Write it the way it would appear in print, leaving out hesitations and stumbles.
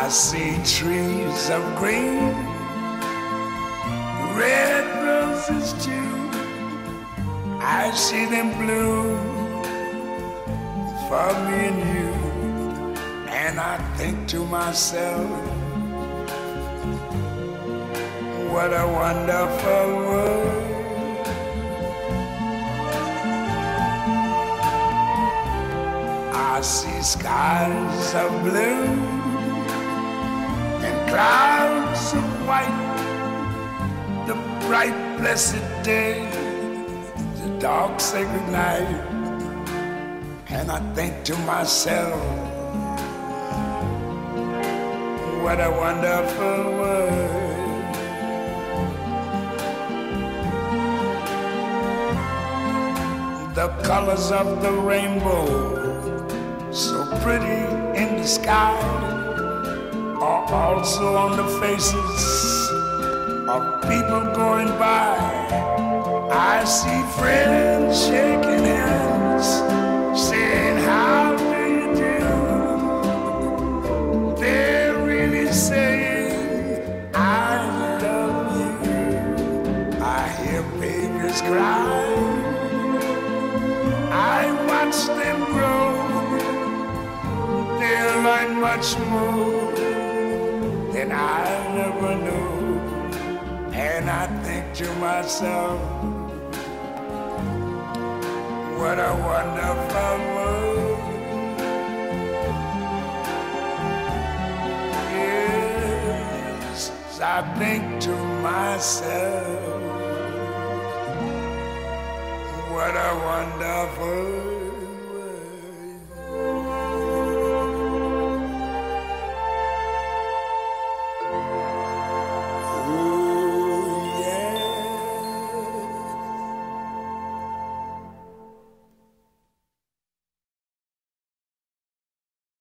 I see trees of green, red roses too. I see them bloom for me and you. And I think to myself, what a wonderful world. I see skies of blue and clouds of white, the bright blessed day, the dark sacred night. And I think to myself, what a wonderful world. The colors of the rainbow, so pretty in the sky, are also on the faces of people going by. I see friends shaking hands, saying, how do you do? They're really saying, I love you. I hear babies cry, I watch them grow. They'll learn much more than I never knew. And I think to myself, what a wonderful world. Yes, I think to myself, what a wonderful world.